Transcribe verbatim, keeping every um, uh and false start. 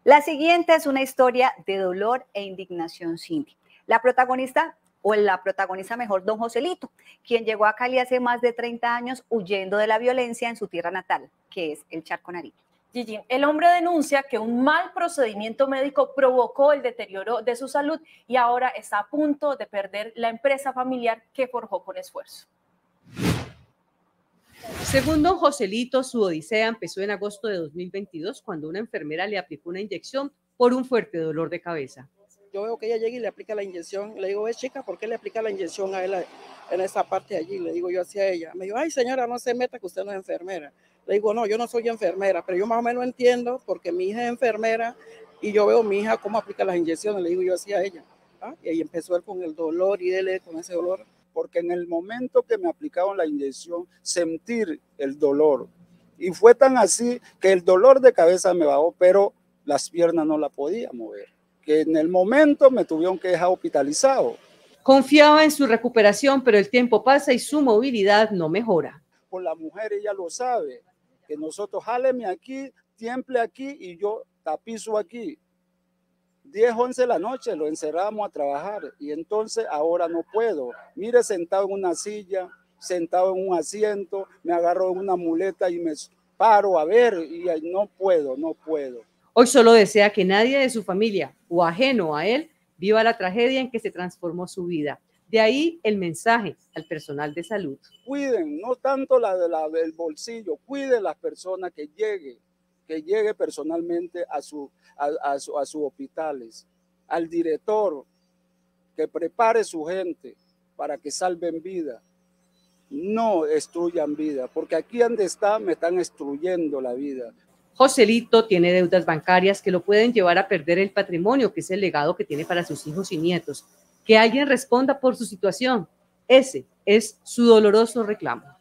La siguiente es una historia de dolor e indignación, Cindy. La protagonista, o la protagonista mejor, don Joselito, quien llegó a Cali hace más de treinta años huyendo de la violencia en su tierra natal, que es el Charco Nariño. Gigi, el hombre denuncia que un mal procedimiento médico provocó el deterioro de su salud y ahora está a punto de perder la empresa familiar que forjó con esfuerzo. Según don Joselito, su odisea empezó en agosto de dos mil veintidós cuando una enfermera le aplicó una inyección por un fuerte dolor de cabeza. Yo veo que ella llega y le aplica la inyección. Le digo, ve chica, ¿por qué le aplica la inyección a él en esa parte de allí? Le digo yo hacia ella. Me dijo, ay señora, no se meta que usted no es enfermera. Le digo, no, yo no soy enfermera, pero yo más o menos entiendo porque mi hija es enfermera y yo veo a mi hija cómo aplica las inyecciones. Le digo yo hacia ella. ¿Ah? Y ahí empezó él con el dolor y él con ese dolor. Porque en el momento que me aplicaron la inyección, sentir el dolor. Y fue tan así que el dolor de cabeza me bajó, pero las piernas no la podía mover. Que en el momento me tuvieron que dejar hospitalizado. Confiaba en su recuperación, pero el tiempo pasa y su movilidad no mejora. Con la mujer ella lo sabe, que nosotros jáleme aquí, tiemple aquí y yo tapizo aquí. diez, once de la noche lo encerramos a trabajar y entonces ahora no puedo. Mire, sentado en una silla, sentado en un asiento, me agarro en una muleta y me paro a ver y no puedo, no puedo. Hoy solo desea que nadie de su familia o ajeno a él viva la tragedia en que se transformó su vida. De ahí el mensaje al personal de salud. Cuiden, no tanto la del la, bolsillo, cuiden las personas que lleguen, que llegue personalmente a sus a, a su, a su hospitales, al director, que prepare su gente para que salven vida. No destruyan vida, porque aquí donde está me están destruyendo la vida. Joselito tiene deudas bancarias que lo pueden llevar a perder el patrimonio, que es el legado que tiene para sus hijos y nietos. Que alguien responda por su situación. Ese es su doloroso reclamo.